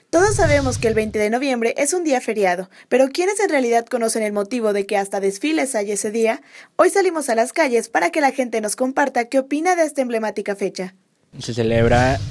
Todos sabemos que el 20 de noviembre es un día feriado, pero ¿quiénes en realidad conocen el motivo de que hasta desfiles hay ese día? Hoy salimos a las calles para que la gente nos comparta qué opina de esta emblemática fecha. Se celebra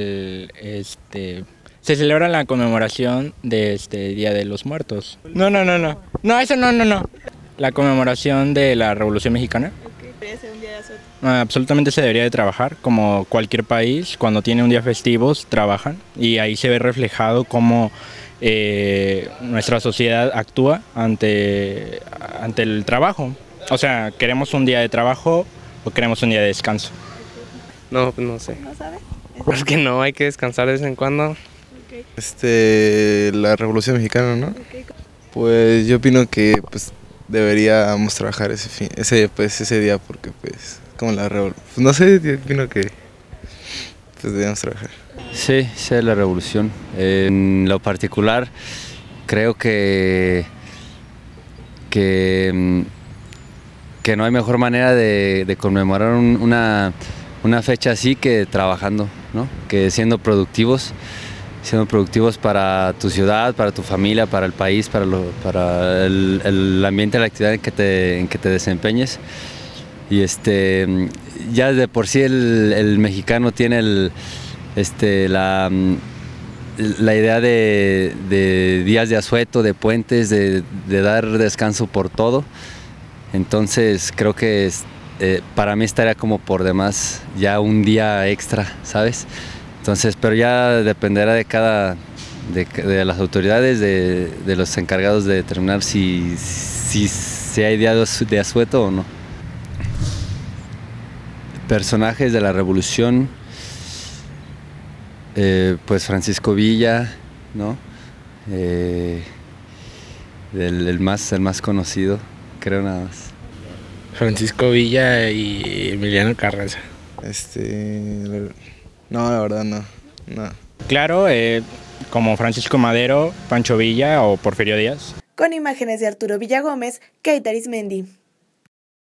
se celebra la conmemoración de este Día de los Muertos. No. No, eso no. La conmemoración de la Revolución Mexicana. ¿Debería ser un día de asueto? Absolutamente se debería de trabajar, como cualquier país, cuando tiene un día festivo, trabajan, y ahí se ve reflejado cómo nuestra sociedad actúa ante el trabajo. O sea, ¿queremos un día de trabajo o queremos un día de descanso? No, pues no sé. ¿No sabes? Pues que no, hay que descansar de vez en cuando. La Revolución Mexicana, ¿no? Pues yo opino que pues deberíamos trabajar ese día porque pues como la revolución, pues, no sé, yo opino que pues debemos trabajar. Sí, es la revolución. En lo particular, creo que no hay mejor manera de conmemorar una fecha así que trabajando, ¿no? Que siendo productivos para tu ciudad, para tu familia, para el país, para el ambiente, la actividad en que te desempeñes. Y ya de por sí el mexicano tiene la idea de días de asueto, de puentes, de dar descanso por todo. Entonces creo que para mí estaría como por demás ya un día extra, ¿sabes? Entonces, pero ya dependerá de las autoridades, de los encargados de determinar si hay día de asueto o no. Personajes de la revolución, pues Francisco Villa, ¿no? El más conocido, creo nada más. Francisco Villa y Emiliano Carranza. No, la verdad no. Claro, como Francisco Madero, Pancho Villa o Porfirio Díaz. Con imágenes de Arturo Villagómez, Keita Arismendi.